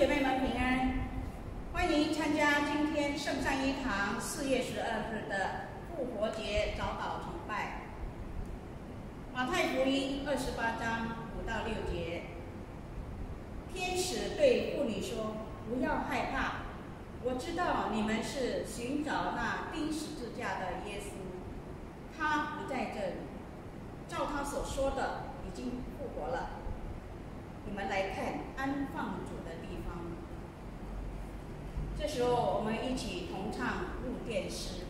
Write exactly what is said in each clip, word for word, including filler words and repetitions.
姐妹们平安，欢迎参加今天圣善一堂四月十二日的复活节早祷崇拜。马太福音二十八章五到六节，天使对妇女说：“不要害怕，我知道你们是寻找那钉十字架的耶稣，他不在这里，照他所说的，已经复活了。你们来看安放主的地方。”这时候，我们一起同唱入殿诗。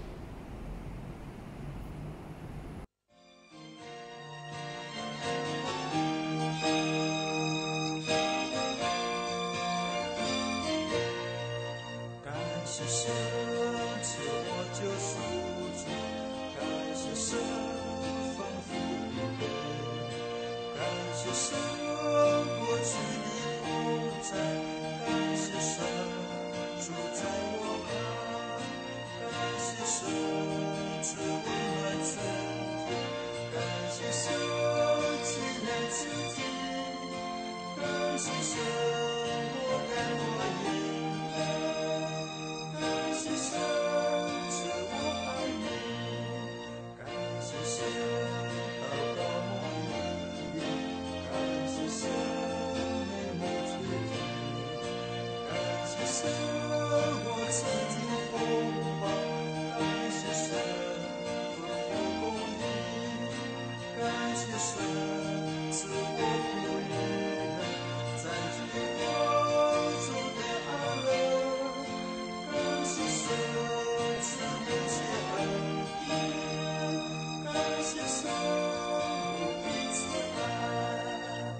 感谢神赐我救赎主，感谢神丰富的恩，感谢神过去的同在，感谢神住在我旁，感谢神赐温暖春天，感谢神纪念自己，感谢神我感我应该，感谢神赐我爱你，感谢神祷告我应允，感谢神美梦垂听，感谢神我曾经风暴，感谢神丰富公义，感谢神赐我不渝的在聚光中的安乐，感谢神赐我些恩典，感谢神我彼此爱。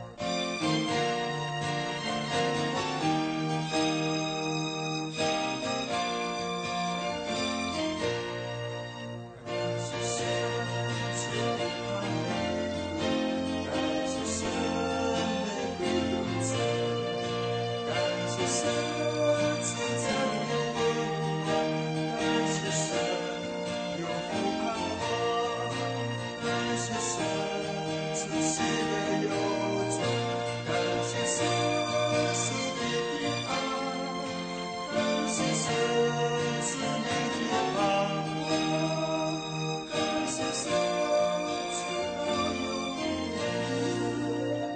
感谢神赐我盼玫瑰，感谢神玫瑰永存，感谢神赐赞美荣耀，感谢神永不盼望，感谢神赐喜乐忧愁，感谢神赐你的爱，感谢神赐你的盼望，感谢神赐我永远。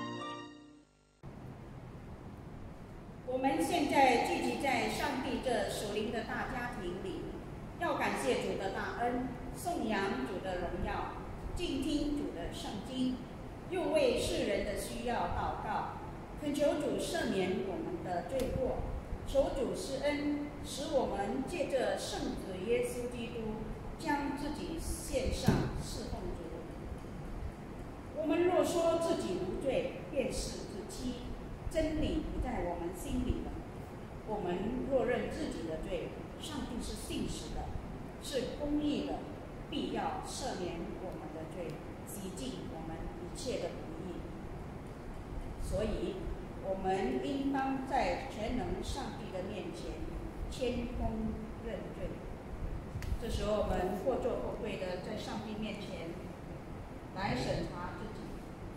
我们现在聚集在上帝这属灵的大家庭里，要感谢主的大恩，颂扬主的荣耀，静听主的圣经，又为世人的需要祷告，恳求主赦免我们的罪过，求主施恩，使我们借着圣子耶稣基督，将自己献上侍奉主。我们若说自己无罪，便是自欺，真理不在我们心里了。我们若认自己的罪，上帝是信实的，是公义的，必要赦免我们的罪，洗净我们一切的不义。所以，我们应当在全能上帝的面前谦恭认罪。这时候，我们或作或跪的在上帝面前来审查自己。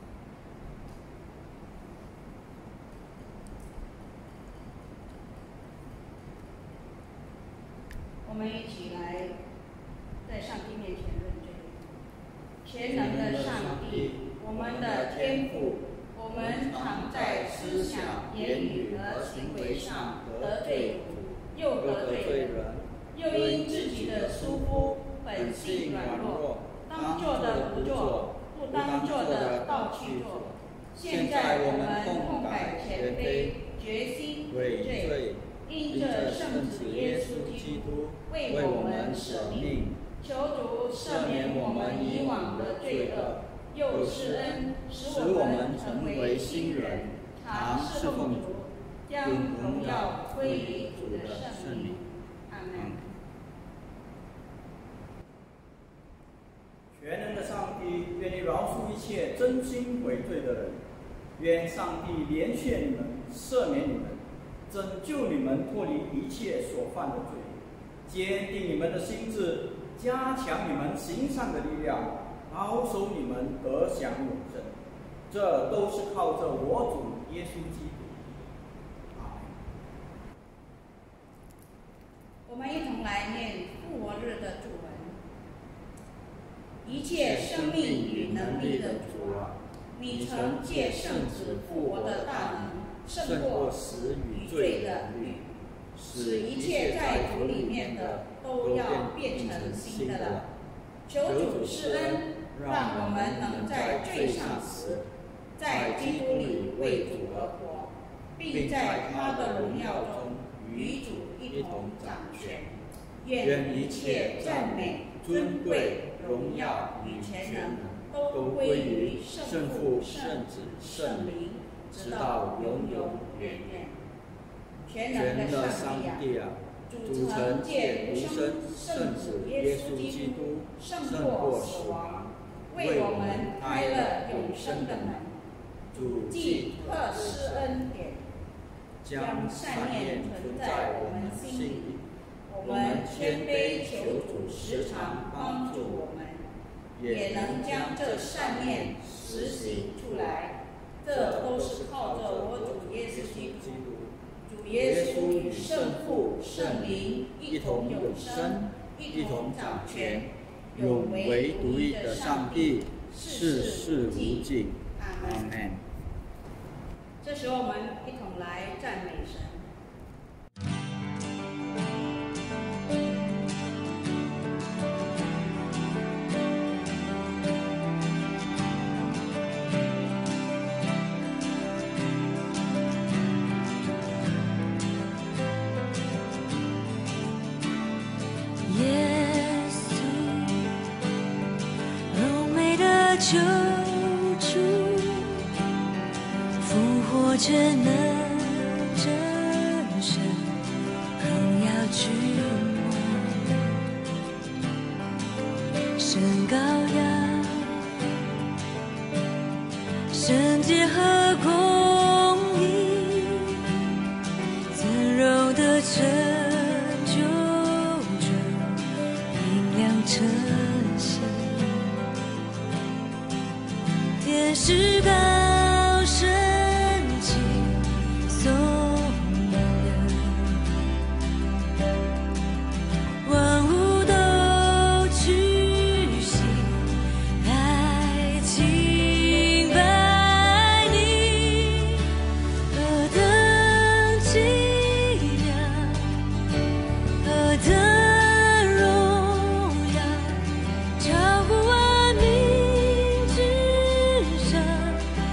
我们一起来在上帝面前认罪。全能的上帝，我们的天父，我们常在思想、言语和行为上得罪主，又得罪人，又因自己的疏忽、本性软弱，当做的不做，不当做的倒去做。现在我们痛改前非，决心悔罪，因着圣子耶稣基督为我们舍命，求主赦免我们以往的罪恶，又施恩使我们成为新人，常侍奉主，将荣耀归于主的圣名。阿门。 全能的上帝，愿你饶恕一切真心悔罪的人，愿上帝怜恤你们，赦免你们，拯救你们脱离一切所犯的罪，坚定你们的心志，加强你们行善的力量，保守你们得享永生。这都是靠着我主耶稣基督。阿门。 们一同来念复活日的主文。一切生命与能力的主啊，你曾借圣子复活的大能，胜过死与罪的律，使一切在主里面的都要变成新的了。求主施恩，让我们能在罪上死，在基督里为主而活，并在他的荣耀中与主一同掌权。愿一切赞美、尊贵、荣耀与全能都归于圣父、圣子、圣灵，直到永永远远。全能的上帝啊，主曾借独生圣子耶稣基督胜过死亡，为我们开了永生的门。主既特施恩典，将善念存在我们心里，我们谦卑求主时常帮助我们，也能将这善念实行出来。这都是靠着我主耶稣基督。主耶稣与圣父、圣灵一同永生，一同掌权，永为独一的上帝，世世无尽。阿门。这时候我们一同来赞美神。 救主复活着能战胜，更要君王神羔羊，圣洁和公义，尊荣的成就着明亮晨曦。天使高声敬颂人，万物都屈膝来敬拜你，何等奇妙，何等荣耀，超乎万民之上，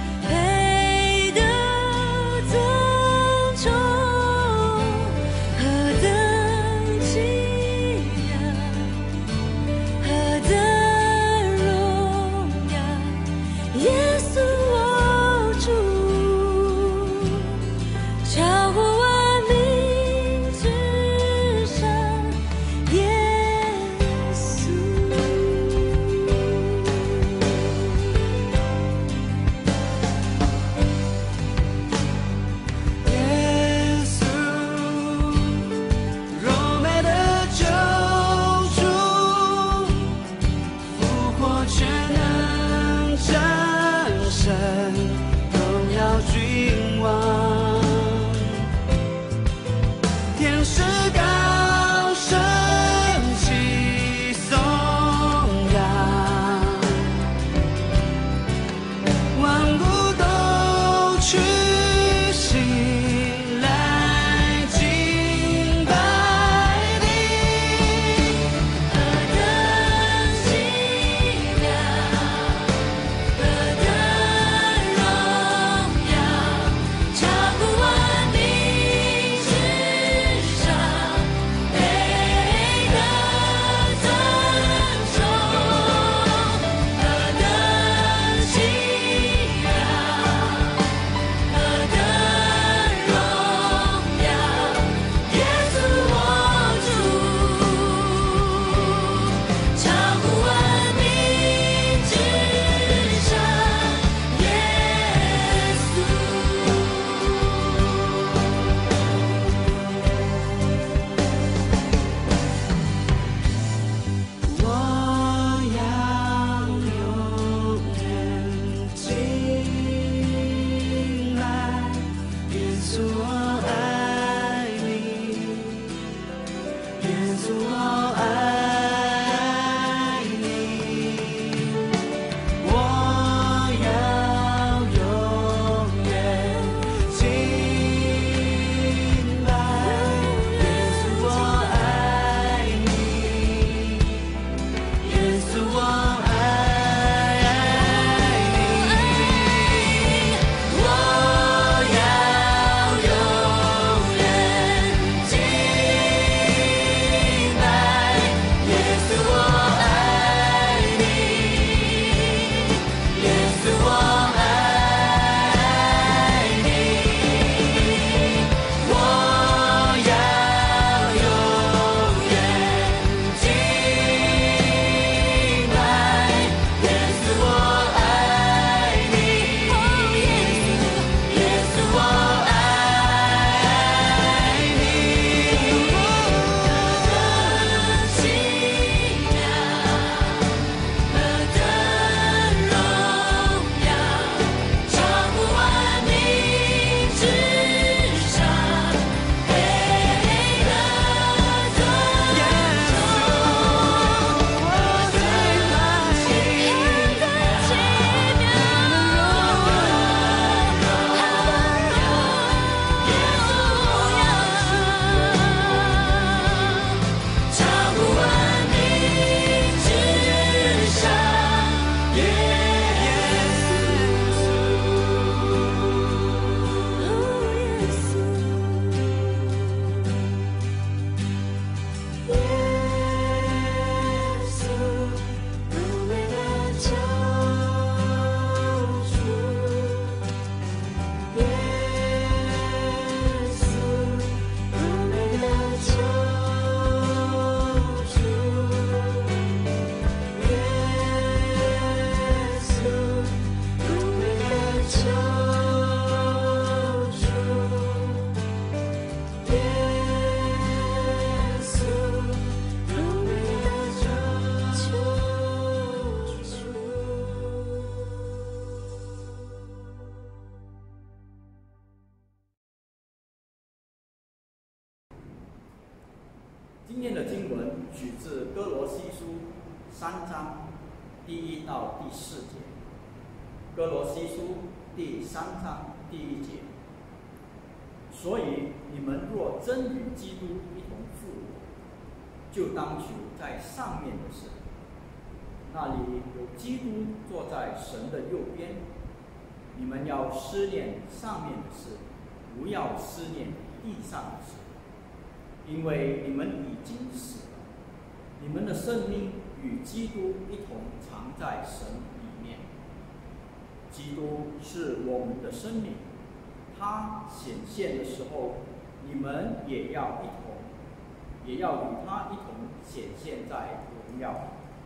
今天的经文取自哥罗西书三章第一到第四节。哥罗西书第三章第一节，所以你们若真与基督一同复活，就当求在上面的事。那里有基督坐在神的右边。你们要思念上面的事，不要思念地上的事。因为你们已经死了，你们的生命与基督一同藏在神里面。基督是我们的生命，他显现的时候，你们也要一同，也要与他一同显现在荣耀里。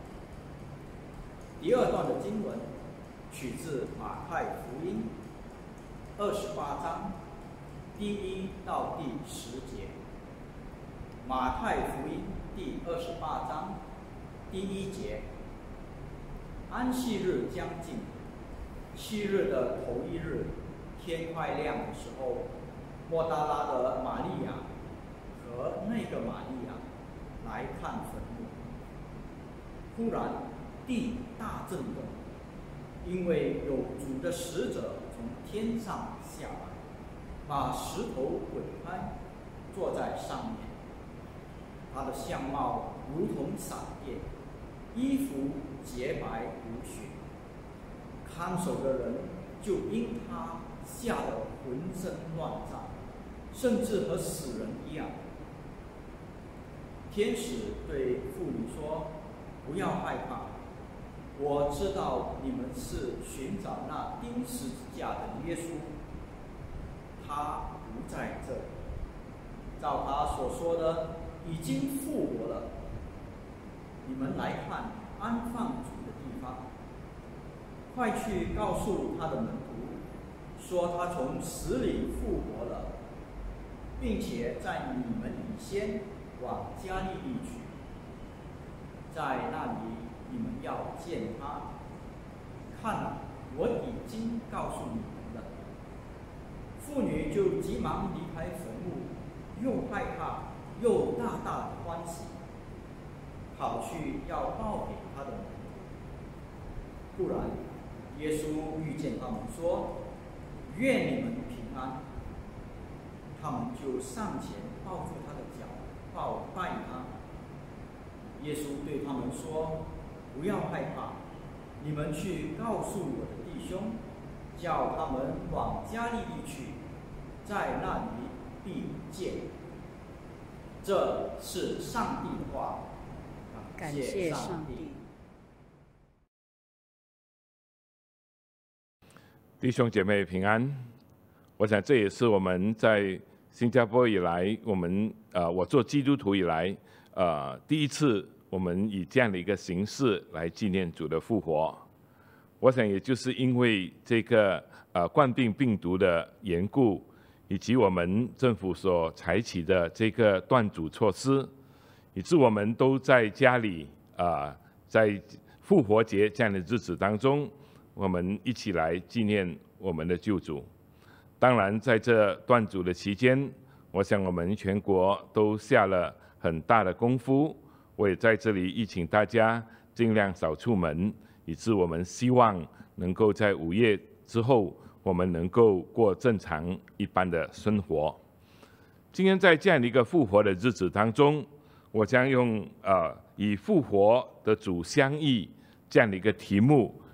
第二段的经文取自马太福音二十八章第一到第十节。马太福音第二十八章第一节，安息日将近，七日的头一日，天快亮的时候，莫大拉的玛利亚和那个玛利亚来看坟墓。忽然地大震动，因为有主的使者从天上下来，把石头滚开，坐在上面。他的相貌如同闪电，衣服洁白无血。看守的人就因他吓得浑身乱颤，甚至和死人一样。天使对妇女说：“不要害怕，我知道你们是寻找那钉十字架的耶稣，他不在这里，照他所说的，已经复活了。你们来看安放主的地方，快去告诉他的门徒，说他从死里复活了，并且在你们以先往加利利去，在那里你们要见他。看了，我已经告诉你们了。”妇女就急忙离开坟墓，又害怕又大大的欢喜，跑去要报给他的门徒。忽然，耶稣遇见他们，说：“愿你们平安。”他们就上前抱住他的脚，抱拜他。耶稣对他们说：“不要害怕，你们去告诉我的弟兄，叫他们往加利利去，在那里必见。”这是上帝的话， 感谢上帝。 弟兄姐妹平安。我想这也是我们在新加坡以来，我们呃我做基督徒以来，呃第一次我们以这样的一个形式来纪念主的复活。我想也就是因为这个呃冠病病毒的缘故，以及我们政府所采取的这个断主措施，以致我们都在家里啊、呃，在复活节这样的日子当中，我们一起来纪念我们的救主。当然，在这断主的期间，我想我们全国都下了很大的功夫。我也在这里亦请大家尽量少出门，以致我们希望能够在午夜之后，我们能够过正常一般的生活。今天在这样的一个复活的日子当中，我将用呃以复活的主相遇这样的一个题目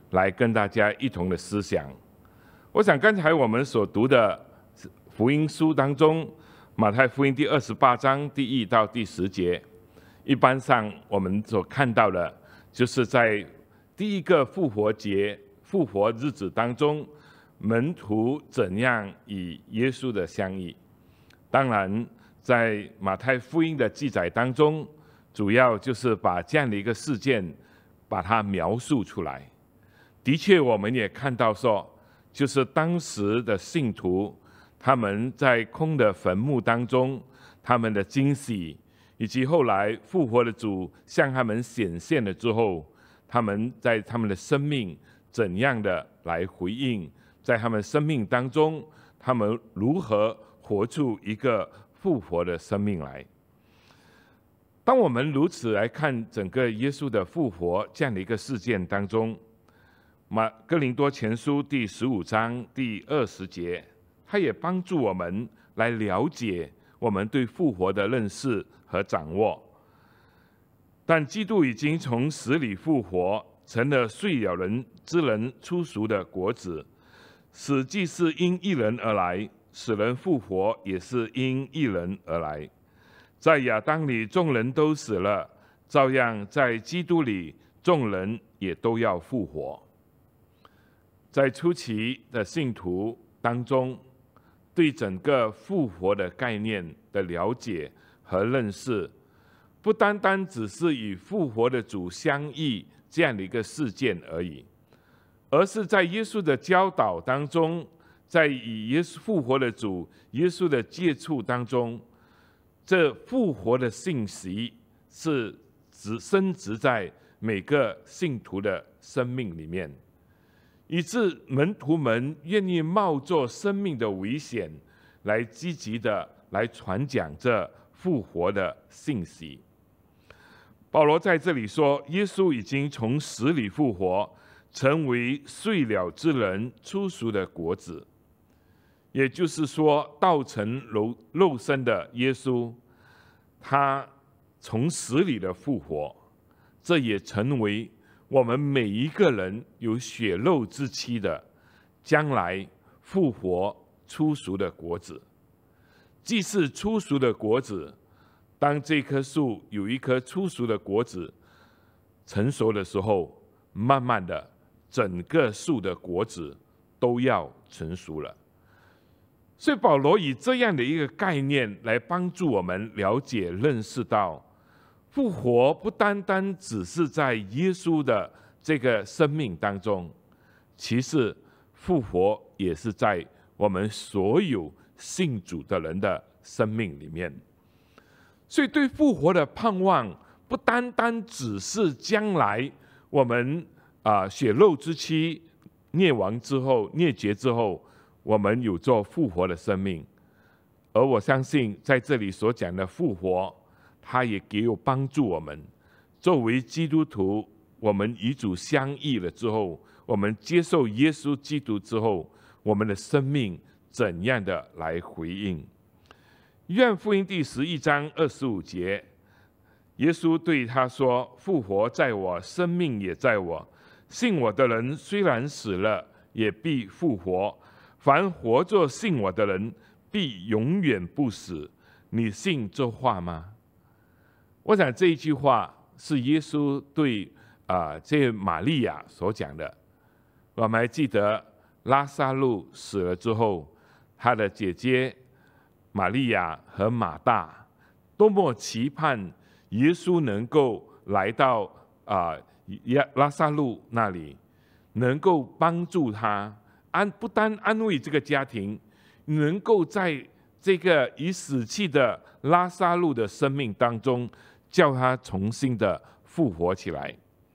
来跟大家一同的思想。我想刚才我们所读的福音书当中，马太福音第二十八章第一到第十节，一般上我们所看到的，就是在第一个复活节、复活日子当中，门徒怎样与耶稣的相遇。当然，在马太福音的记载当中，主要就是把这样的一个事件，把它描述出来。的确，我们也看到说，就是当时的信徒，他们在空的坟墓当中，他们的惊喜，以及后来复活的主向他们显现了之后，他们在他们的生命怎样的来回应，在他们生命当中，他们如何活出一个复活的生命来。当我们如此来看整个耶稣的复活这样的一个事件当中，马哥林多前书第十五章第二十节，它也帮助我们来了解我们对复活的认识和掌握。但基督已经从死里复活，成了睡了人之人出熟的果子。死既是因一人而来，使人复活也是因一人而来。在亚当里众人都死了，照样在基督里众人也都要复活。在初期的信徒当中，对整个复活的概念的了解和认识，不单单只是与复活的主相遇这样的一个事件而已，而是在耶稣的教导当中，在与耶稣复活的主耶稣的接触当中，这复活的信息是植深植在每个信徒的生命里面，以致门徒们愿意冒着生命的危险，来积极的来传讲这复活的信息。保罗在这里说，耶稣已经从死里复活，成为睡了之人出熟的果子。也就是说，道成肉肉身的耶稣，他从死里的复活，这也成为我们每一个人有血肉之躯的将来复活出熟的果子。既是出熟的果子，当这棵树有一颗出熟的果子成熟的时候，慢慢的整个树的果子都要成熟了。所以保罗以这样的一个概念来帮助我们了解认识到，复活不单单只是在耶稣的这个生命当中，其实复活也是在我们所有信主的人的生命里面。所以对复活的盼望不单单只是将来我们啊、呃、血肉之躯灭亡之后、灭绝之后，我们有做复活的生命。而我相信在这里所讲的复活，它也给有帮助我们作为基督徒，我们与主相遇了之后，我们接受耶稣基督之后，我们的生命怎样的来回应。约翰福音第十一章二十五节，耶稣对他说，复活在我，生命也在我，信我的人虽然死了，也必复活，凡活着信我的人必永远不死。你信这话吗？我想这一句话是耶稣对啊、呃、这玛利亚所讲的。我们还记得拉撒路死了之后，他的姐姐玛利亚和马大多么期盼耶稣能够来到啊、呃、拉撒路那里，能够帮助他安不单安慰这个家庭，能够在这个已死去的拉撒路的生命当中，叫他重新的复活起来。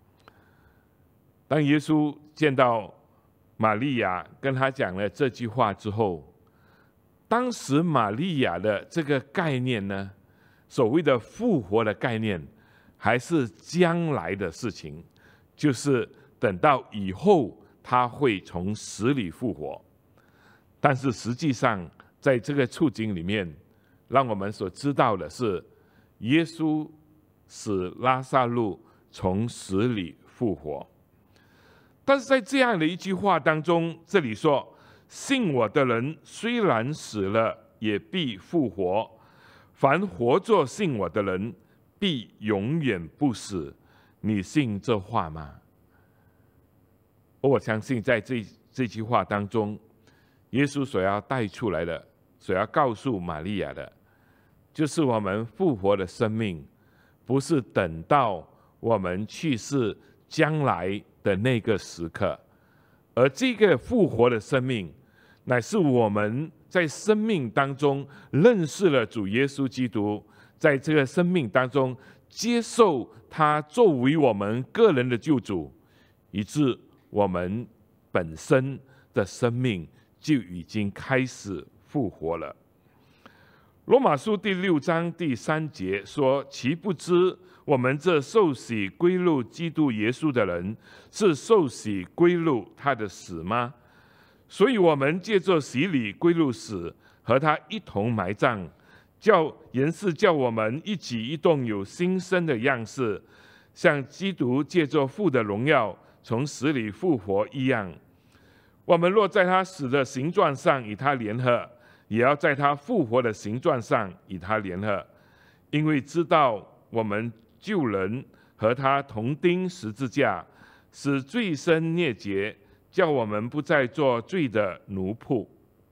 当耶稣见到玛利亚跟他讲了这句话之后，当时玛利亚的这个概念呢，所谓的复活的概念，还是将来的事情，就是等到以后他会从死里复活。但是实际上在这个处境里面，让我们所知道的是，耶稣使拉撒路从死里复活。 但是在这样的一句话当中，这里说：“信我的人虽然死了，也必复活；凡活着信我的人，必永远不死。”你信这话吗？我相信在这这句话当中，耶稣所要带出来的，所要告诉玛利亚的，就是我们复活的生命，不是等到我们去世将来的那个时刻，而这个复活的生命，乃是我们在生命当中认识了主耶稣基督，在这个生命当中接受他作为我们个人的救主，以致我们本身的生命就已经开始复活了。罗马书第六章第三节说：“岂不知我们这受洗归入基督耶稣的人，是受洗归入他的死吗？所以我们借着洗礼归入死，和他一同埋葬，叫原是叫我们一举一动有新生的样式，像基督借着父的荣耀从死里复活一样。我们若在他死的形状上与他联合，也要在他复活的形状上与他联合，因为知道我们旧人和他同钉十字架，使罪身灭绝，叫我们不再做罪的奴仆。”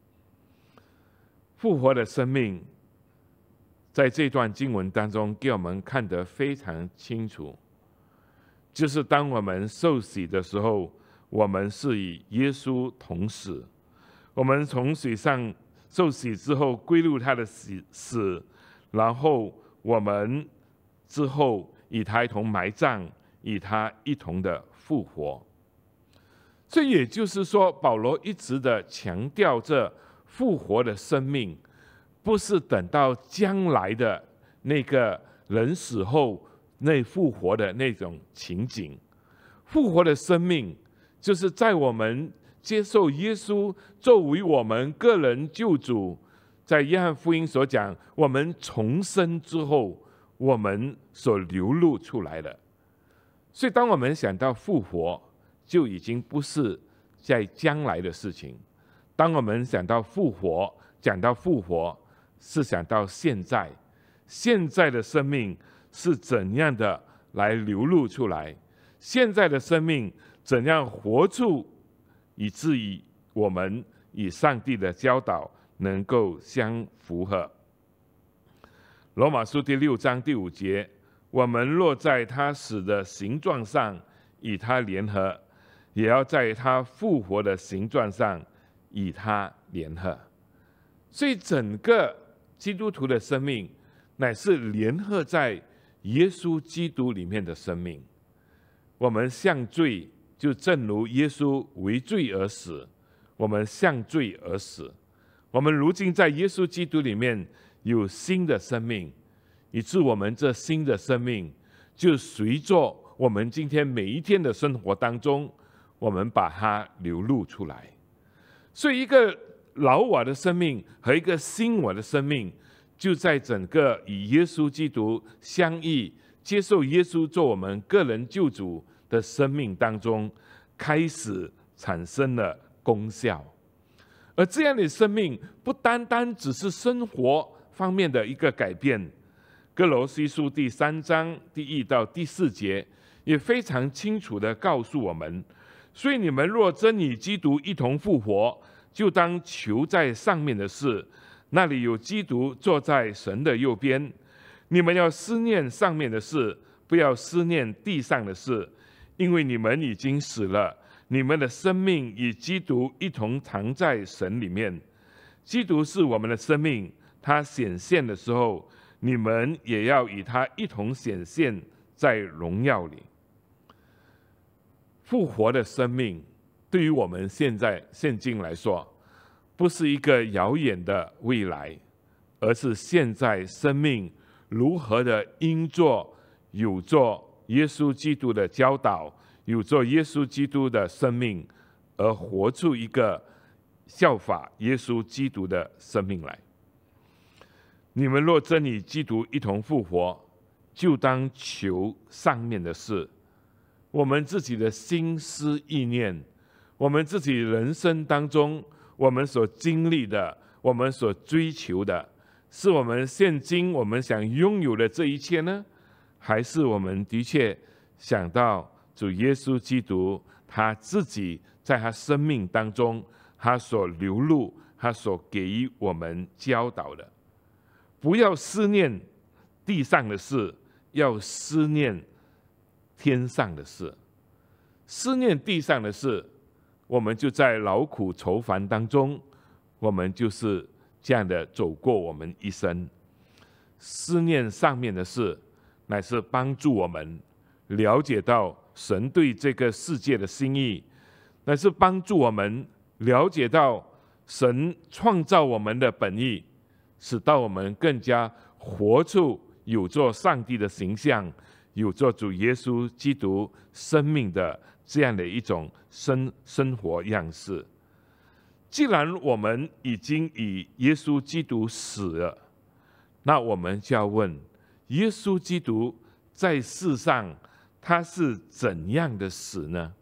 复活的生命在这段经文当中给我们看得非常清楚，就是当我们受洗的时候，我们是与耶稣同死，我们从水上受洗之后归入他的死，然后我们之后与他一同埋葬，与他一同的复活。这也就是说，保罗一直的强调这复活的生命，不是等到将来的那个人死后那复活的那种情景。复活的生命，就是在我们接受耶稣作为我们个人救主，在约翰福音所讲，我们重生之后，我们所流露出来的。所以，当我们想到复活，就已经不是在将来的事情。当我们想到复活，讲到复活，是想到现在，现在的生命是怎样的来流露出来，现在的生命怎样活出，以至于我们与上帝的教导能够相符合。罗马书第六章第五节：“我们若在他死的形状上与他联合，也要在他复活的形状上与他联合。”所以整个基督徒的生命乃是联合在耶稣基督里面的生命。我们向罪，就正如耶稣为罪而死，我们向罪而死。我们如今在耶稣基督里面有新的生命，以致我们这新的生命就随着我们今天每一天的生活当中，我们把它流露出来。所以一个老我的生命和一个新我的生命，就在整个与耶稣基督相遇，接受耶稣做我们个人救主的生命当中，开始产生了功效。而这样的生命不单单只是生活方面的一个改变，哥罗西书第三章第一到第四节也非常清楚地告诉我们：所以你们若真与基督一同复活，就当求在上面的事，那里有基督坐在神的右边。你们要思念上面的事，不要思念地上的事，因为你们已经死了，你们的生命与基督一同藏在神里面。基督是我们的生命，他显现的时候，你们也要与他一同显现在荣耀里。复活的生命对于我们现在现今来说，不是一个遥远的未来，而是现在生命如何的因着有着耶稣基督的教导，有着耶稣基督的生命，而活出一个效法耶稣基督的生命来。你们若真与基督一同复活，就当求上面的事。 我们自己的心思意念，我们自己人生当中我们所经历的，我们所追求的，是我们现今我们想拥有的这一切呢？还是我们的确想到主耶稣基督他自己在他生命当中他所流露，他所给予我们教导的？不要思念地上的事，要思念天上的事。思念地上的事，我们就在劳苦愁烦当中，我们就是这样的走过我们一生。思念上面的事，乃是帮助我们了解到神对这个世界的心意，乃是帮助我们了解到神创造我们的本意，使到我们更加活出有做上帝的形象，有做主耶稣基督生命的这样的一种生生活样式。既然我们已经与耶稣基督死了，那我们就要问，耶稣基督在世上他是怎样的死呢？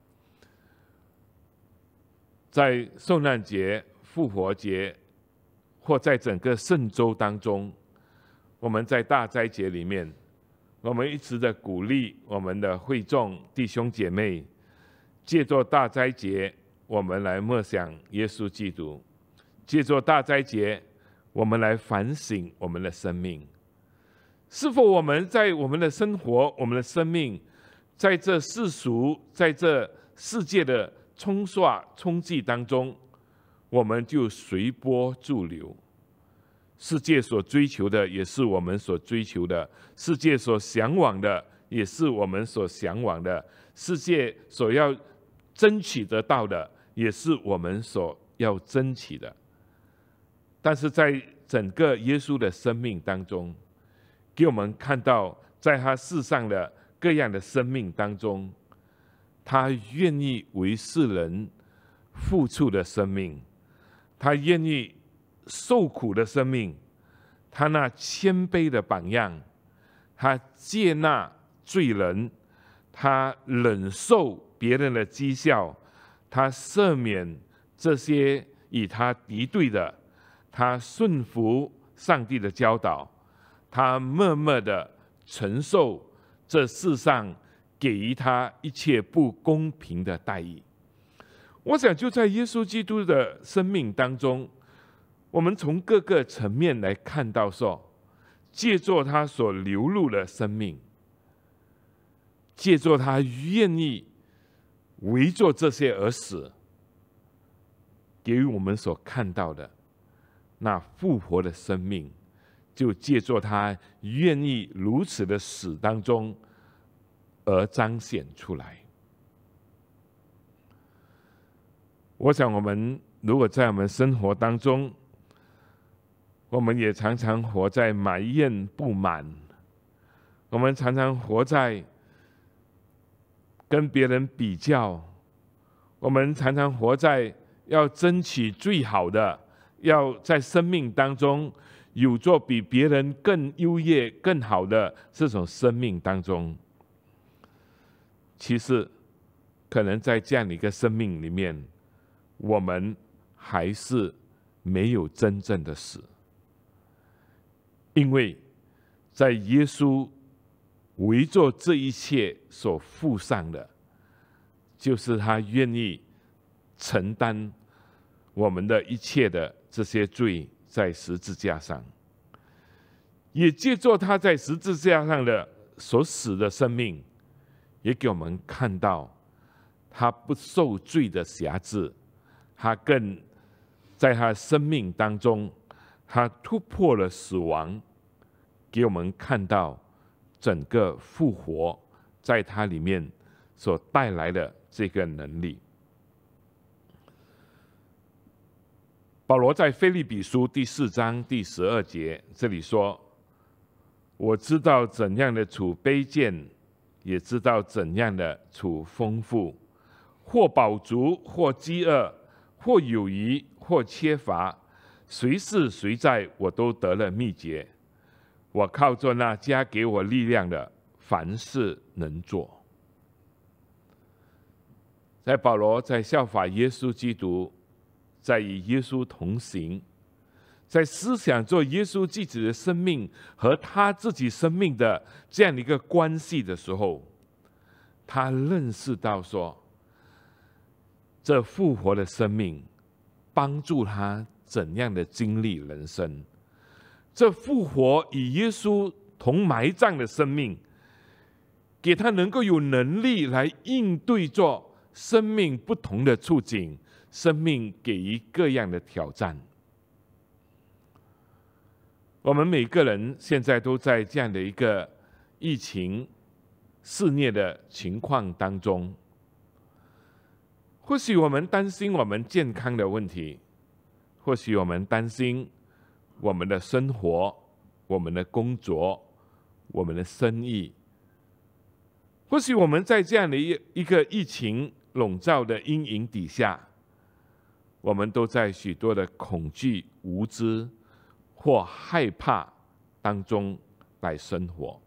在受难节、复活节，或在整个圣周当中，我们在大斋节里面，我们一直的鼓励我们的会众弟兄姐妹，借着大斋节，我们来默想耶稣基督；借着大斋节，我们来反省我们的生命，是否我们在我们的生活、我们的生命，在这世俗、在这世界的冲刷、冲击当中，我们就随波逐流。世界所追求的也是我们所追求的，世界所向往的也是我们所向往的，世界所要争取得到的也是我们所要争取的。但是在整个耶稣的生命当中，给我们看到，在他世上的各样的生命当中，他愿意为世人付出的生命，他愿意受苦的生命，他那谦卑的榜样，他接纳罪人，他忍受别人的讥笑，他赦免这些与他敌对的，他顺服上帝的教导，他默默的承受这世上给予他一切不公平的待遇。我想就在耶稣基督的生命当中，我们从各个层面来看到说，借着他所流露的生命，借着他愿意为着这些而死，给予我们所看到的那复活的生命，就借着他愿意如此的死当中而彰显出来。我想我们如果在我们生活当中，我们也常常活在埋怨不满，我们常常活在跟别人比较，我们常常活在要争取最好的，要在生命当中有做比别人更优越更好的这种生命当中。其实可能在这样的一个生命里面，我们还是没有真正的死，因为在耶稣为着这一切所付上的，就是他愿意承担我们的一切的这些罪，在十字架上，也借着他在十字架上的所死的生命，也给我们看到他不受罪的辖制，他更在他生命当中，他突破了死亡，给我们看到整个复活在他里面所带来的这个能力。保罗在腓立比书第四章第十二节这里说：“我知道怎样的处卑贱，也知道怎样的处丰富，或饱足，或饥饿，或有余，或缺乏，随是随在，我都得了秘诀。我靠着那加给我力量的，凡事能做。” 在保罗在效法耶稣基督，在与耶稣同行，在思想做耶稣自己的生命和他自己生命的这样的一个关系的时候，他认识到说，这复活的生命帮助他怎样的经历人生，这复活与耶稣同埋葬的生命，给他能够有能力来应对着生命不同的处境，生命给予各样的挑战。我们每个人现在都在这样的一个疫情肆虐的情况当中，或许我们担心我们健康的问题，或许我们担心我们的生活、我们的工作、我们的生意，或许我们在这样的一一个疫情笼罩的阴影底下，我们都在许多的恐惧、无知或害怕当中来生活。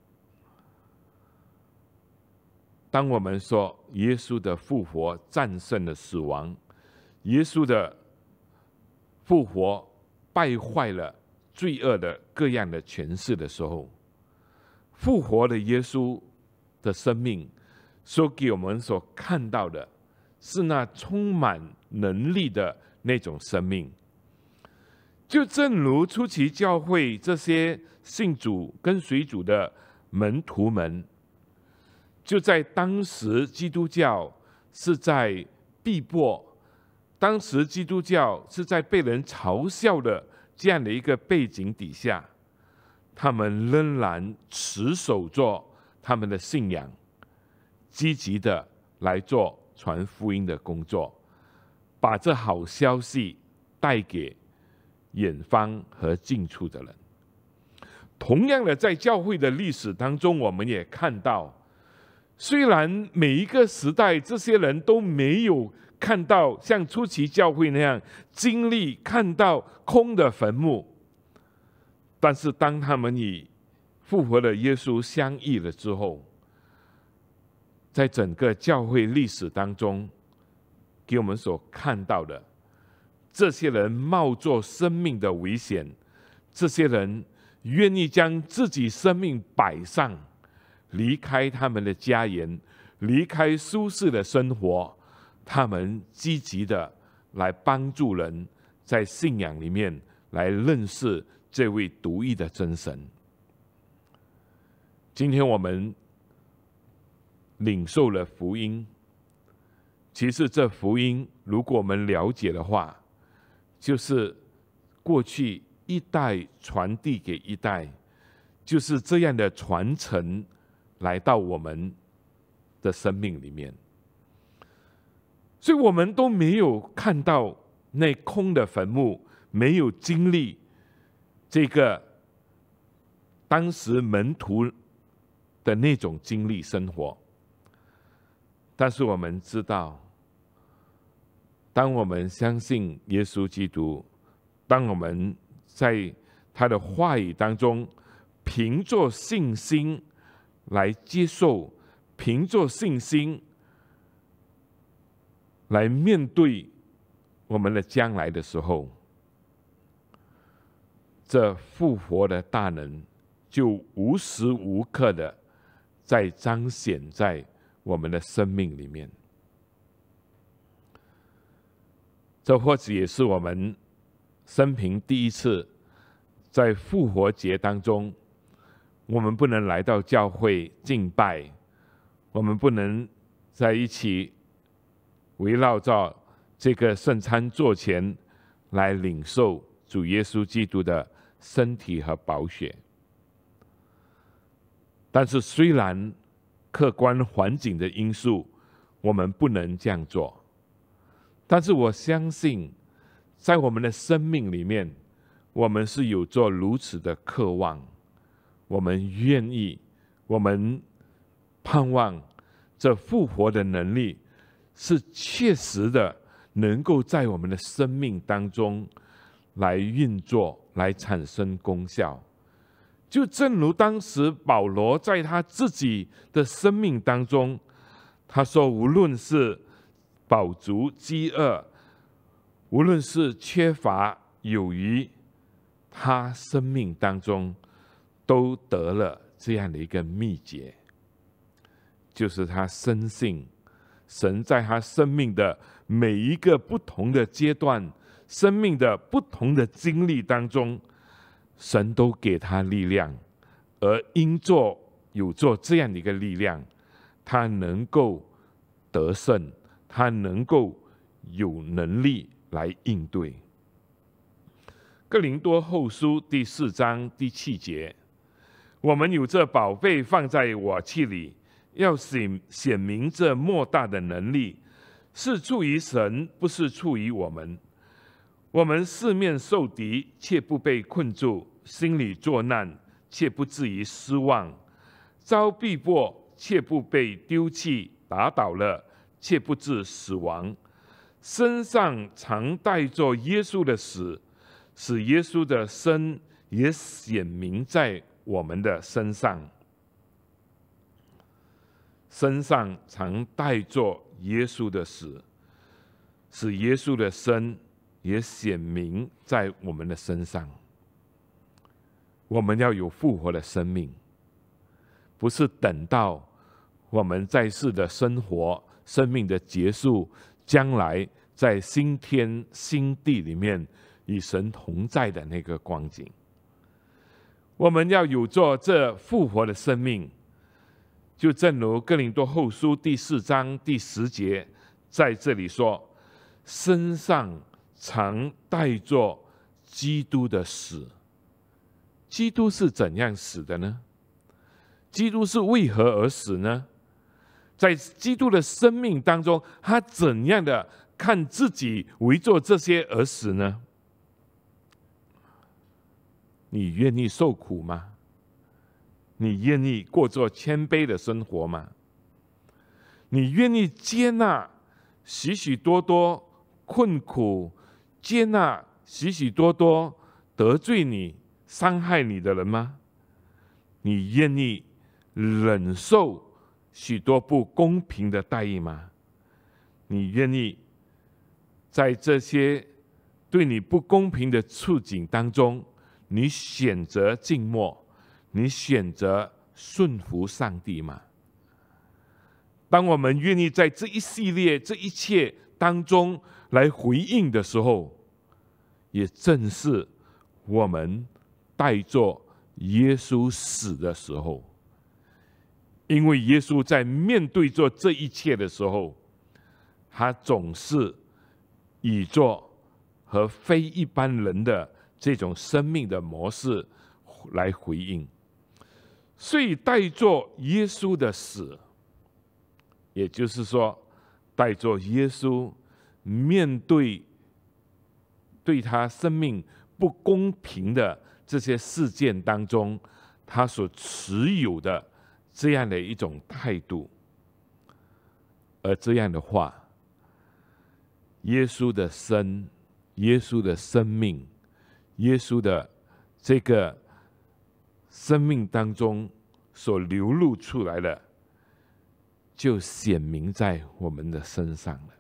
当我们说耶稣的复活战胜了死亡，耶稣的复活败坏了罪恶的各样的权势的时候，复活的耶稣的生命所给我们所看到的是那充满能力的那种生命。就正如初期教会这些信主跟随主的门徒们，就在当时基督教是在逼迫，当时基督教是在被人嘲笑的这样的一个背景底下，他们仍然持守着他们的信仰，积极的来做传福音的工作，把这好消息带给远方和近处的人。同样的，在教会的历史当中，我们也看到，虽然每一个时代这些人都没有看到像初期教会那样经历看到空的坟墓，但是当他们与复活的耶稣相遇了之后，在整个教会历史当中给我们所看到的，这些人冒着生命的危险，这些人愿意将自己生命摆上，离开他们的家园，离开舒适的生活，他们积极的来帮助人在信仰里面来认识这位独一的真神。今天我们领受了福音，其实这福音如果我们了解的话，就是过去一代传递给一代，就是这样的传承来到我们的生命里面。所以我们都没有看到那空的坟墓，没有经历这个当时门徒的那种经历生活。但是我们知道，当我们相信耶稣基督，当我们在他的话语当中凭着信心来接受，凭着信心来面对我们的将来的时候，这复活的大能就无时无刻的在彰显在我们的生命里面。这或许也是我们生平第一次在复活节当中，我们不能来到教会敬拜，我们不能在一起围绕着这个圣餐座前来领受主耶稣基督的身体和宝血。但是虽然客观环境的因素，我们不能这样做，但是我相信在我们的生命里面，我们是有着如此的渴望，我们愿意，我们盼望这复活的能力是切实的能够在我们的生命当中来运作，来产生功效。就正如当时保罗在他自己的生命当中，他说无论是饱足、饥饿，无论是缺乏有余，他生命当中都得了这样的一个秘诀，就是他深信神在他生命的每一个不同的阶段，生命的不同的经历当中，神都给他力量，而因着有着这样的一个力量，他能够得胜，他能够有能力来应对。哥林多后书第四章第七节，我们有这宝贝放在瓦器里，要显显明这莫大的能力是出于神，不是出于我们。我们四面受敌，却不被困住；心里作难，却不至于失望；遭逼迫，却不被丢弃；打倒了，却不致死亡。身上常带着耶稣的死，使耶稣的生也显明在我们的身上。身上常带着耶稣的死，使耶稣的生也显明在我们的身上。我们要有复活的生命，不是等到我们在世的生活、生命的结束，将来在新天新地里面与神同在的那个光景。我们要有着这复活的生命，就正如哥林多后书第四章第十节在这里说，身上常带着基督的死。基督是怎样死的呢？基督是为何而死呢？在基督的生命当中，他怎样的看自己为做这些而死呢？你愿意受苦吗？你愿意过着谦卑的生活吗？你愿意接纳许许多多困苦，接纳许许多多得罪你、伤害你的人吗？你愿意忍受许多不公平的待遇吗？你愿意在这些对你不公平的处境当中，你选择静默，你选择顺服上帝吗？当我们愿意在这一系列、这一切当中来回应的时候，也正是我们带着耶稣死的时候。因为耶稣在面对着这一切的时候，他总是以着和非一般人的这种生命的模式来回应，所以带着耶稣的死，也就是说，带着耶稣面对对他生命不公平的这些事件当中，他所持有的这样的一种态度，而这样的话，耶稣的生，耶稣的生命，耶稣的这个生命当中所流露出来的，就显明在我们的身上了。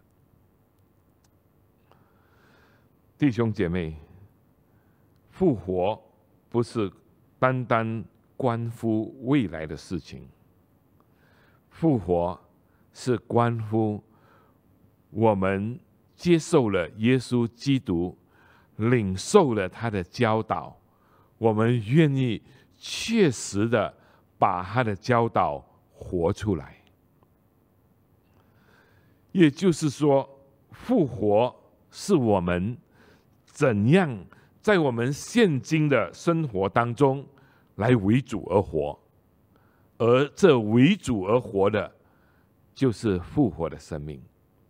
弟兄姐妹，复活不是单单关乎未来的事情，复活是关乎我们接受了耶稣基督，领受了他的教导，我们愿意确实的把他的教导活出来。也就是说，复活是我们怎样在我们现今的生活当中来为主而活，而这为主而活的，就是复活的生命。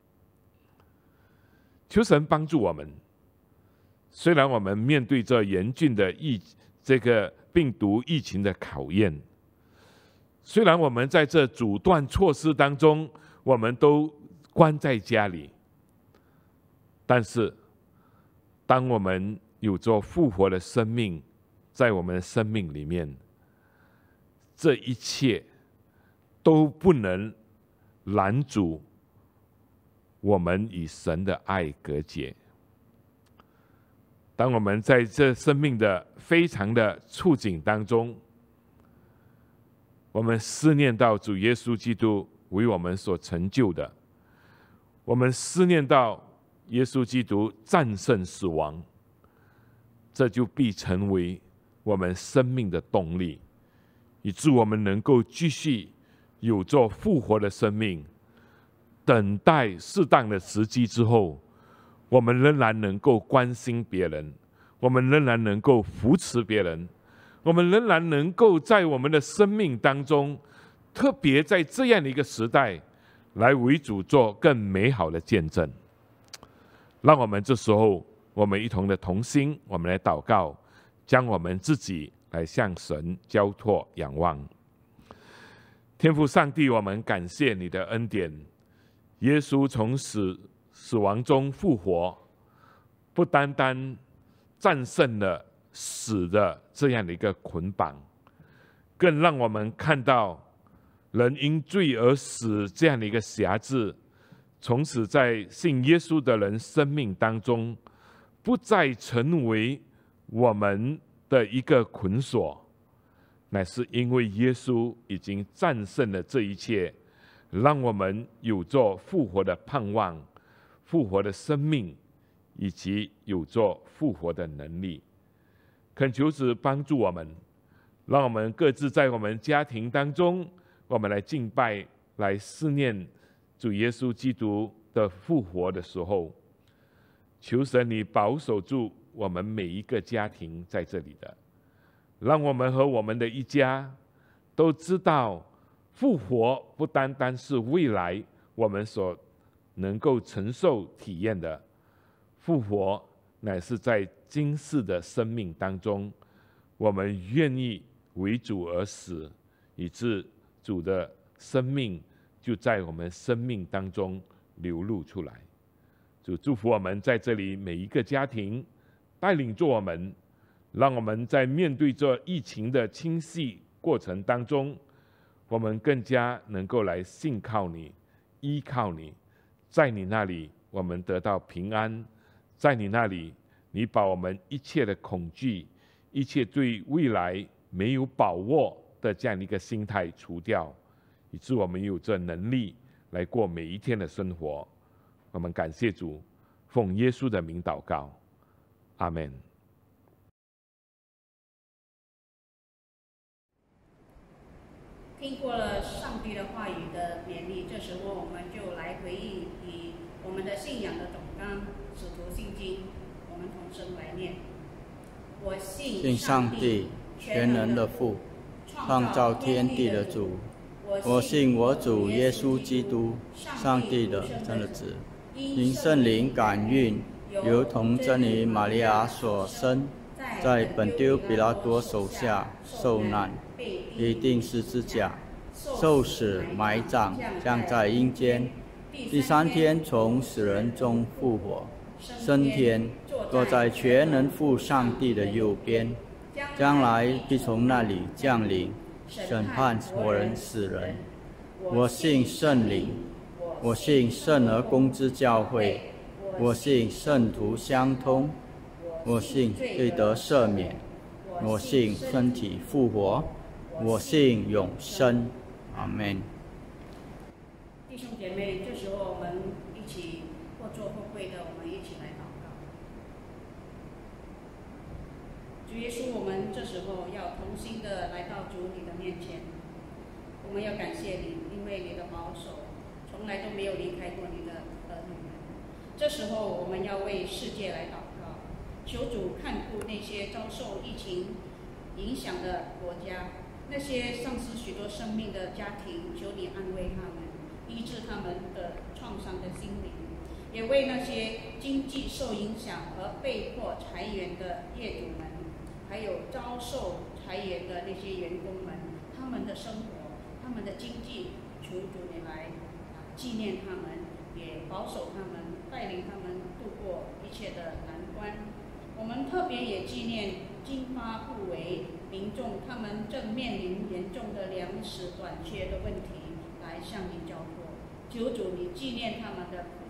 求神帮助我们，虽然我们面对这严峻的疫这个病毒疫情的考验，虽然我们在这阻断措施当中，我们都关在家里，但是当我们有着复活的生命在我们的生命里面，这一切都不能拦阻我们与神的爱隔绝。当我们在这生命的非常的处境当中，我们思念到主耶稣基督为我们所成就的，我们思念到耶稣基督战胜死亡，这就必成为我们生命的动力，以致我们能够继续有着复活的生命。等待适当的时机之后，我们仍然能够关心别人，我们仍然能够扶持别人，我们仍然能够在我们的生命当中，特别在这样的一个时代，来为主做更美好的见证。让我们这时候，我们一同的同心，我们来祷告，将我们自己来向神交托仰望。天父上帝，我们感谢你的恩典，耶稣从死死亡中复活，不单单战胜了死的这样的一个捆绑，更让我们看到人因罪而死这样的一个辖制，从此在信耶稣的人生命当中，不再成为我们的一个捆锁，乃是因为耶稣已经战胜了这一切，让我们有着复活的盼望、复活的生命，以及有着复活的能力。恳求主帮助我们，让我们各自在我们家庭当中，我们来敬拜，来思念主耶稣基督的复活的时候，求神你保守住我们每一个家庭在这里的，让我们和我们的一家都知道，复活不单单是未来我们所能够承受体验的，复活乃是在今世的生命当中，我们愿意为主而死，以致主的生命就在我们生命当中流露出来。主祝福我们在这里每一个家庭，带领着我们，让我们在面对这疫情的侵袭过程当中，我们更加能够来信靠你，依靠你，在你那里我们得到平安，在你那里你把我们一切的恐惧，一切对未来没有把握的这样一个心态除掉，以致我们有这能力来过每一天的生活。我们感谢主，奉耶稣的名祷告，阿们。 听过了上帝的话语的勉励，这时候我们就来回应以我们的信仰的总纲使徒信经，我们同声来念：我信上帝全能的父，创造天地的主。我信我主耶稣基督，上帝的真的子，因圣灵感孕，由童真女玛利亚所生，在本丢彼拉多手下受难，被钉十字架，受死埋葬，降在阴间，第三天从死人中复活，升天，坐在全能父上帝的右边，将来必从那里降临，审判活人死人。我信圣灵，我信圣而公之教会，我信圣徒相通，我信罪得赦免，我信身体复活，我信永生。阿们。 弟兄姐妹，这时候我们一起或坐或跪的，我们一起来祷告。主耶稣，我们这时候要同心的来到主你的面前，我们要感谢你，因为你的保守从来都没有离开过你的儿女们。这时候我们要为世界来祷告，求主看顾那些遭受疫情影响的国家，那些丧失许多生命的家庭，求你安慰他们，医治他们的创伤的心灵，也为那些经济受影响而被迫裁员的业主们，还有遭受裁员的那些员工们，他们的生活，他们的经济，求主你来啊纪念他们，也保守他们，带领他们度过一切的难关。我们特别也纪念津巴布韦民众，他们正面临严重的粮食短缺的问题，来向你交托。求主你纪念他们的苦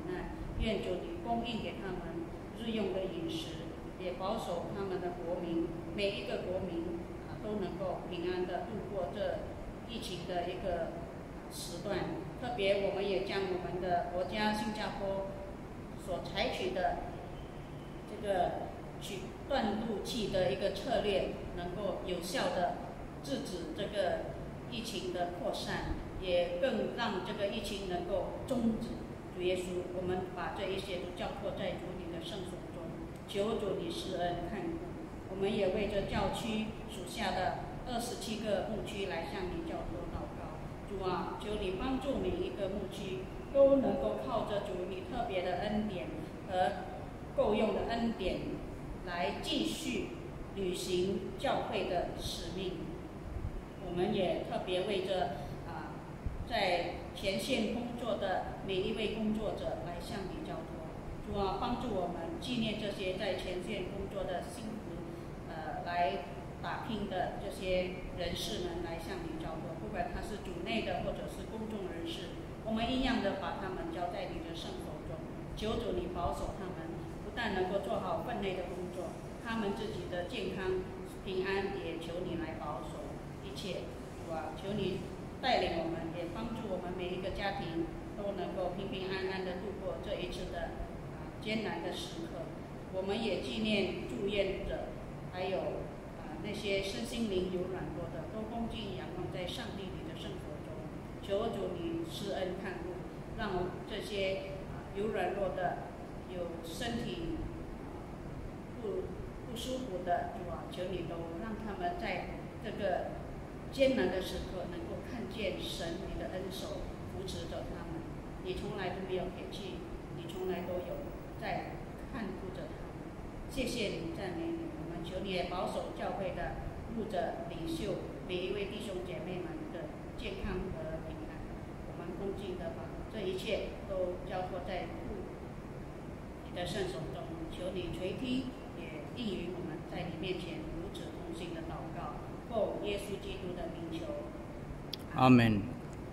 难，愿主你供应给他们日用的饮食，也保守他们的国民，每一个国民啊都能够平安的度过这疫情的一个时段。特别我们也将我们的国家新加坡所采取的这个取断路器的一个策略，能够有效的制止这个疫情的扩散，也更让这个疫情能够终止。主耶稣，我们把这一些都交托在主你的圣手中，求主你施恩看顾。我们也为这教区属下的二十七个牧区来向你交托祷告。主啊，求你帮助每一个牧区都能够靠着主你特别的恩典和够用的恩典，来继续履行教会的使命。我们也特别为着啊，在前线工作的每一位工作者来向你交托。主啊，帮助我们纪念这些在前线工作的辛苦，呃，来打拼的这些人士们来向你交托。不管他是主内的或者是公众人士，我们一样的把他们交在你的圣手中。求主你保守他们，不但能够做好分内的工作，他们自己的健康平安也求你来保守一切。主啊，求你带领我们，也帮助我们每一个家庭都能够平平安安的度过这一次的啊艰难的时刻。我们也纪念住院者，还有啊那些身心灵有软弱的，都恭敬仰望在上帝你的圣所中。求主你施恩看顾，让这些啊有软弱的、有身体不不舒服的，主啊，求你都让他们在这个艰难的时刻能够看见神你的恩手扶持着他们。你从来都没有撇弃，你从来都有在看顾着他们。谢谢你，赞美你。我们求你也保守教会的牧者、领袖，每一位弟兄姐妹们的健康和平安。我们恭敬的把这一切都交托在你的圣手中，求你垂听，也应允我们在你面前如此同心的祷告。奉耶稣基督的名求， 阿门。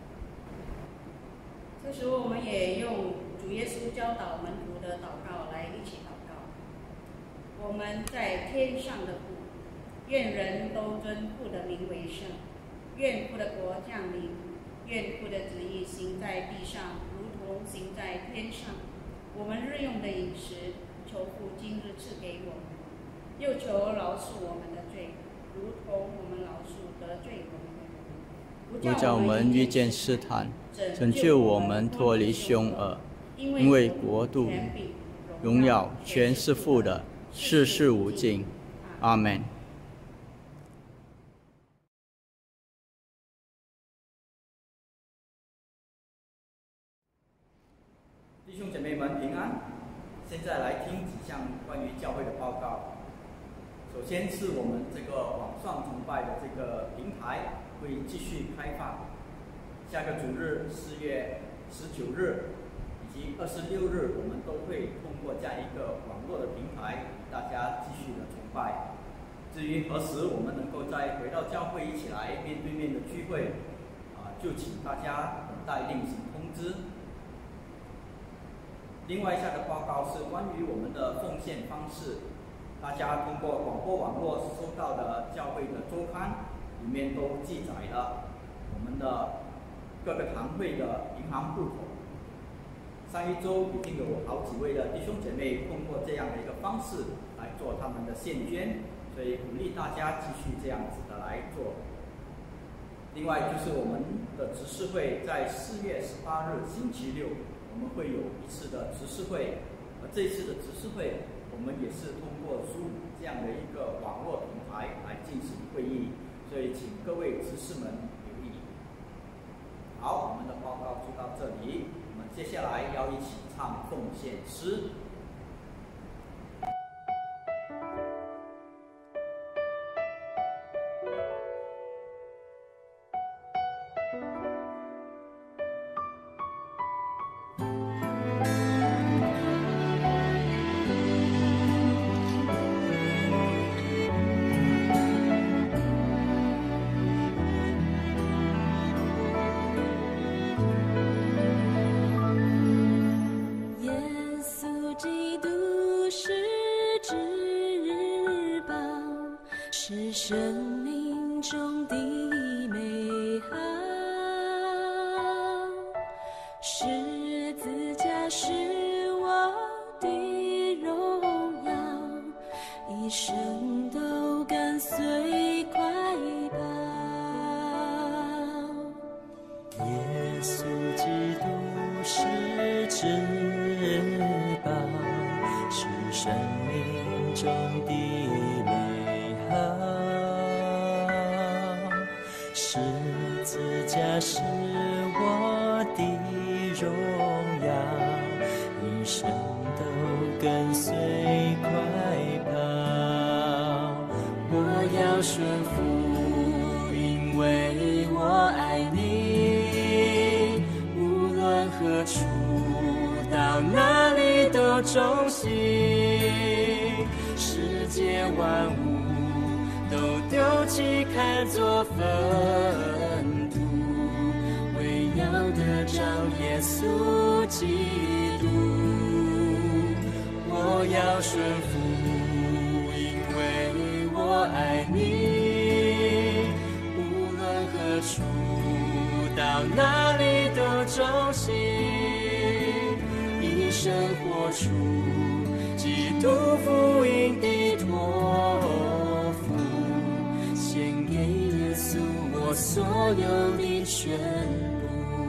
这时候我们也用主耶稣教导门徒的祷告来一起祷告。我们在天上的父，愿人都尊父的名为圣，愿父的国降临，愿父的旨意行在地上，如同行在天上。我们日用的饮食，求父今日赐给我们，又求饶恕我们的罪，如同我们饶恕得罪我们的人。 不叫我们遇见试探，拯救我们脱离凶恶。因为国度、荣耀全是父的，世世无尽。阿们。 弟兄姐妹们平安。现在来听几项关于教会的报告。首先是我们这个网上崇拜的这个平台会继续开放。下个主日四月十九日以及二十六日，我们都会通过这样一个网络的平台，大家继续的崇拜。至于何时我们能够再回到教会一起来面对面的聚会，啊，就请大家等待另行通知。另外一项的报告是关于我们的奉献方式，大家通过广播网络收到的教会的周刊里面都记载了我们的各个堂会的银行户口。上一周已经有好几位的弟兄姐妹通过这样的一个方式来做他们的献捐，所以鼓励大家继续这样子的来做。另外就是我们的执事会在四月十八日星期六，我们会有一次的执事会，而这一次的执事会，我们也是通过 Zoom 这样的一个网络平台来进行会议，所以请各位执事们留意。好，我们的报告就到这里，我们接下来要一起唱奉献诗。 耶都市之宝，是生命中的美好。十字架是我的荣耀，一生都跟随快跑。 耶稣基督是至宝，是生命中的美好。十字架是我的荣耀，一生都跟随快跑。我要顺服，因为我爱你，无论何处，到哪里都忠心。世界万物都丢弃，看作粪土，为要得着耶稣基督。我要顺服，因为我爱你，无论何处，到哪里都忠心，一生活出基督福音的托付，献给耶稣我所有的全部。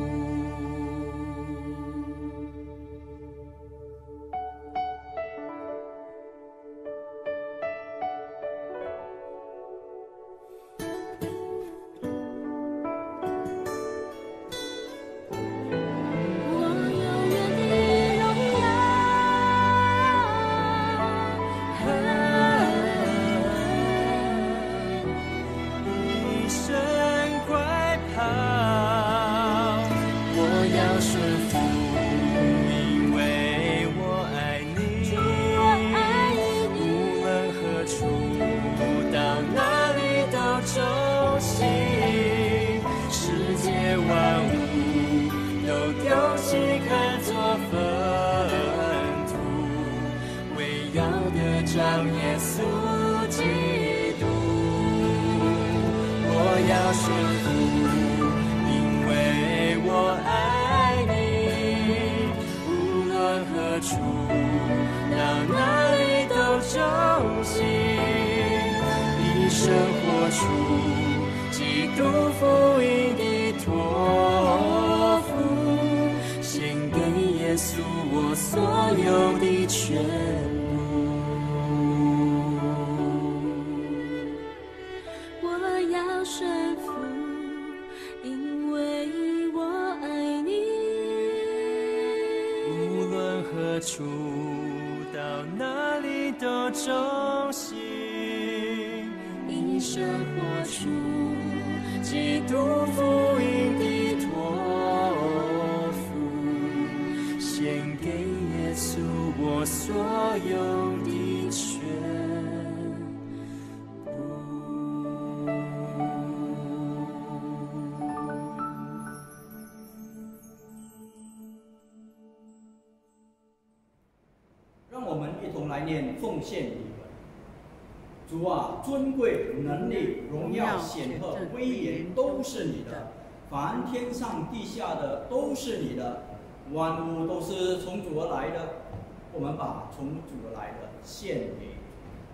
奉献你们，主啊，尊贵、能力、荣耀、显赫、威严都是你的，凡天上地下的都是你的，万物都是从主而来的，我们把从主而来的献给主。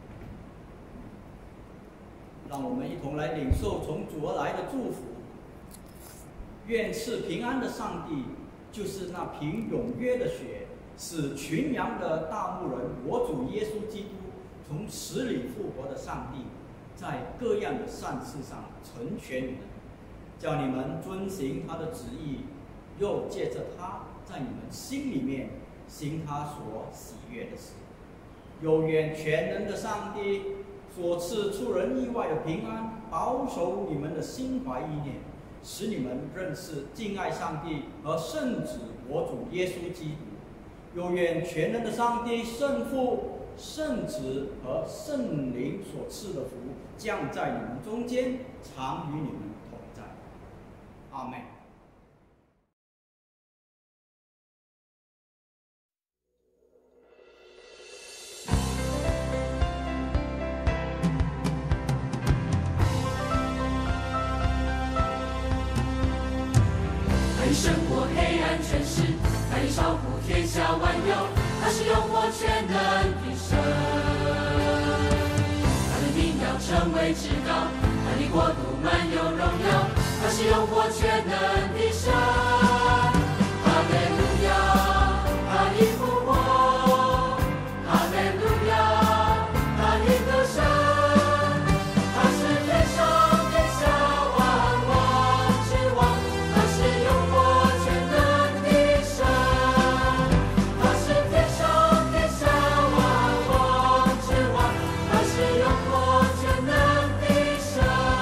让我们一同来领受从主而来的祝福。愿赐平安的上帝，就是那凭永约的血使群羊的大牧人，我主耶稣基督从死里复活的上帝，在各样的善事上成全你们，叫你们遵行他的旨意，又借着他在你们心里面行他所喜悦的事。又愿全能的上帝所赐出人意外的平安，保守你们的心怀意念，使你们认识敬爱上帝和圣子我主耶稣基督。又愿全能的上帝圣父、圣子和圣灵所赐的福降在你们中间，常与你们同在。阿们。 胜过黑暗权势，他已超乎天下万有，他是永活全能的神。他的名要成为至高，他的国度满有荣耀，他是永活全能的神。哈利路亚，他已复活，哈利路亚，他已得胜，他是天上天下万王之王，他是永活全能的神，他是天上天下万王之王，他是永活全能的神。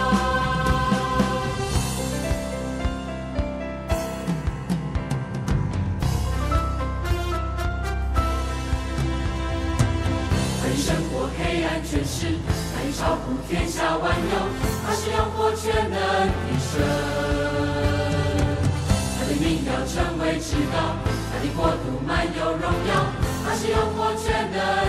他已胜过黑暗权势，他已超乎天下万有，他是永活全能的神。他的名要成为至高，他的国度满有荣耀，他是永活全能